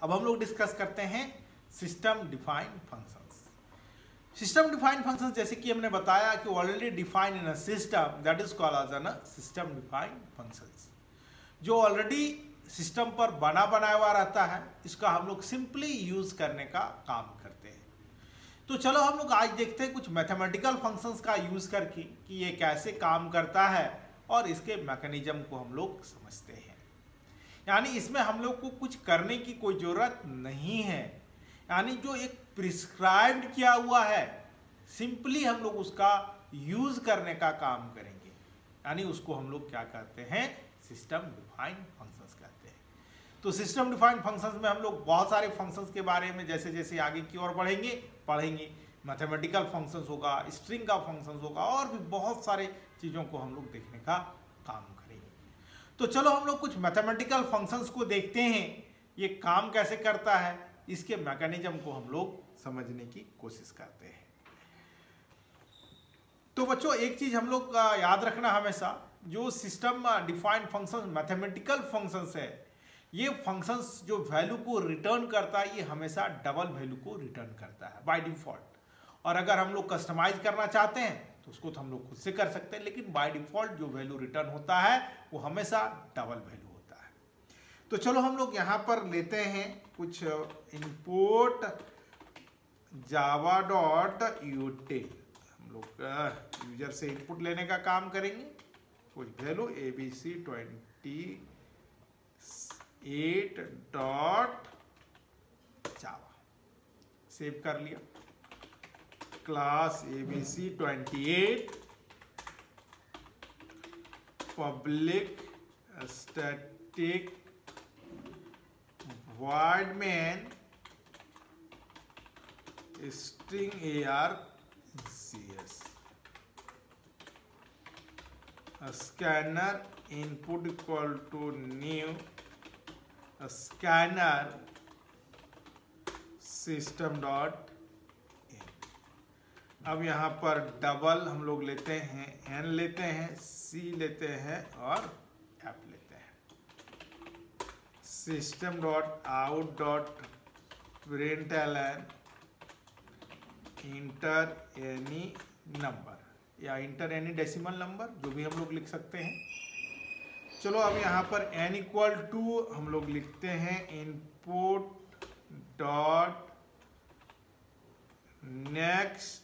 अब हम लोग डिस्कस करते हैं system defined functions. System defined functions जैसे कि हमने बताया कि already defined in a system that is called as an system defined functions. जो ऑलरेडी सिस्टम पर बना बनाया हुआ रहता है, इसका हम लोग सिंपली यूज करने का काम करते हैं। तो चलो हम लोग आज देखते हैं कुछ मैथमेटिकल फंक्शंस का यूज करके कि ये कैसे काम करता है और इसके मैकेनिज्म को हम लोग समझते हैं। यानी इसमें हम लोग को कुछ करने की कोई जरूरत नहीं है, यानी जो एक प्रिस्क्राइब्ड किया हुआ है सिंपली हम लोग उसका यूज करने का काम करेंगे। यानी उसको हम लोग क्या कहते हैं, सिस्टम डिफाइंड फंक्शंस कहते हैं। तो सिस्टम डिफाइंड फंक्शंस में हम लोग बहुत सारे फंक्शंस के बारे में जैसे जैसे आगे की ओर पढ़ेंगे। मैथमेटिकल फंक्शंस होगा, स्ट्रिंग का फंक्शंस होगा और भी बहुत सारे चीज़ों को हम लोग देखने का काम करेंगे। तो चलो हम लोग कुछ मैथमेटिकल फंक्शंस को देखते हैं, ये काम कैसे करता है, इसके मैकेनिज्म को हम लोग समझने की कोशिश करते हैं। तो बच्चों एक चीज हम लोग याद रखना हमेशा, जो system defined functions mathematical functions है, ये फंक्शंस जो वैल्यू को रिटर्न करता है ये हमेशा डबल वैल्यू को रिटर्न करता है बाय डिफॉल्ट। और अगर हम लोग कस्टमाइज करना चाहते हैं तो उसको तो हम लोग खुद से कर सकते हैं, लेकिन बाय डिफॉल्ट जो वैल्यू रिटर्न होता है वो हमेशा डबल वैल्यू होता है। तो चलो हम लोग यहाँ पर लेते हैं कुछ इनपुट जावा डॉट यूटिल। हम लोग यूजर से इनपुट लेने का काम करेंगे, कुछ value abc 28 dot Java save कर लिया। Class abc 28 public static void main string args scanner input equal to new scanner system dot in। अब यहाँ पर डबल हम लोग लेते हैं, n लेते हैं, c लेते हैं और f लेते हैं। System dot out dot println enter any number या इंटर एनी डेसिमल नंबर, जो भी हम लोग लिख सकते हैं। चलो अब यहाँ पर n इक्वल टू हम लोग लिखते हैं इनपुट डॉट नेक्स्ट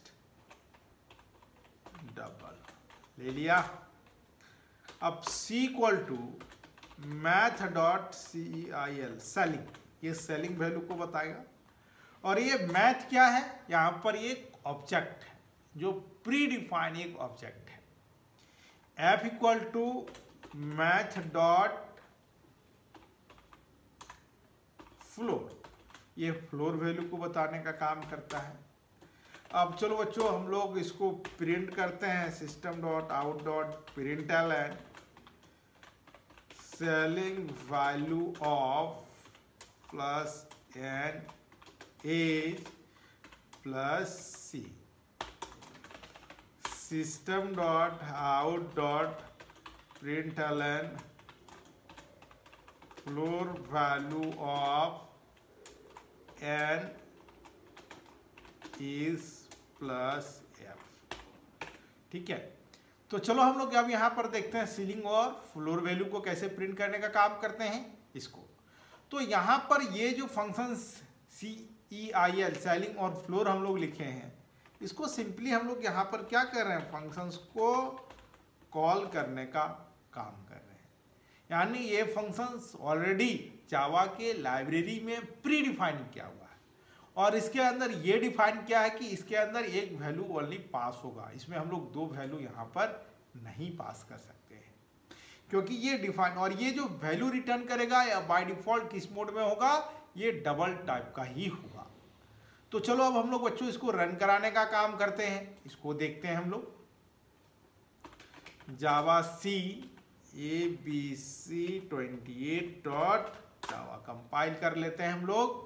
डबल ले लिया। अब c equal to math dot ceil ceiling, ये सेलिंग वैल्यू को बताएगा। और ये मैथ क्या है, यहाँ पर एक ऑब्जेक्ट है जो प्री डिफाइन एक ऑब्जेक्ट है। f equal to math dot floor, ये फ्लोर वैल्यू को बताने का काम करता है। अब चलो बच्चों हम लोग इसको प्रिंट करते हैं, system dot out dot println ceiling value of plus n as plus c। System dot out dot println floor value of n is plus f। ठीक है, तो चलो हम लोग अब यहाँ पर देखते हैं सीलिंग और फ्लोर वैल्यू को कैसे प्रिंट करने का काम करते हैं इसको। तो यहाँ पर ये जो फंक्शंस ceil सेलिंग और फ्लोर हम लोग लिखे हैं, इसको सिंपली हम लोग यहाँ पर क्या कर रहे हैं, फंक्शंस को कॉल करने का काम कर रहे हैं। यानी ये फंक्शंस ऑलरेडी जावा के लाइब्रेरी में प्री डिफाइन किया हुआ है और इसके अंदर ये डिफाइन किया है कि इसके अंदर एक वैल्यू ओनली पास होगा। इसमें हम लोग दो वैल्यू यहाँ पर नहीं पास कर सकते हैं, क्योंकि ये डिफाइन, और ये जो वैल्यू रिटर्न करेगा या बाय डिफॉल्ट किस मोड में होगा, ये डबल टाइप का ही होगा। तो चलो अब हम लोग बच्चों इसको रन कराने का काम करते हैं, इसको देखते हैं हम लोग। Java C abc 28 dot Java compile कर लेते हैं हम लोग।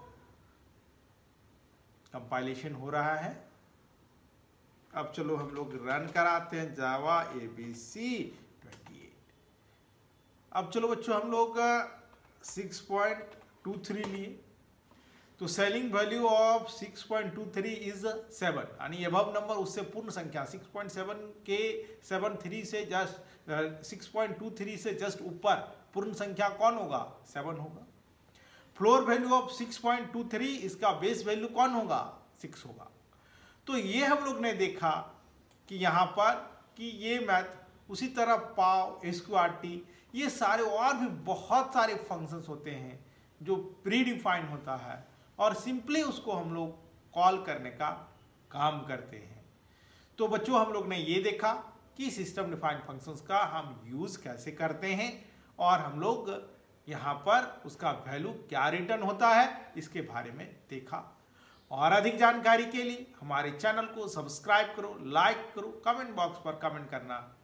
कंपाइलेशन हो रहा है। अब चलो हम लोग रन कराते हैं जावा abc 28। अब चलो बच्चों हम लोग 6.23 लिए, तो सेलिंग वैल्यू ऑफ 6.23 इज 7, यानी एबव नंबर उससे पूर्ण संख्या 6.7 के 73 से जस्ट 6.23 से जस्ट ऊपर पूर्ण संख्या कौन होगा? 7 होगा। फ्लोर वैल्यू ऑफ 6.23 इसका बेस वैल्यू कौन होगा? 6 होगा। तो ये हम लोग ने देखा कि यहाँ पर कि ये मैथ उसी तरह पाव, SQRT, ये सारे और भी बहुत सारे फंक्शंस होते हैं जो प्री डिफाइन होता है और सिंपली उसको हम लोग कॉल करने का काम करते हैं। तो बच्चों हम लोग ने ये देखा कि सिस्टम डिफाइंड फंक्शंस का हम यूज़ कैसे करते हैं और हम लोग यहाँ पर उसका वैल्यू क्या रिटर्न होता है इसके बारे में देखा। और अधिक जानकारी के लिए हमारे चैनल को सब्सक्राइब करो, लाइक करो, कमेंट बॉक्स पर कमेंट करना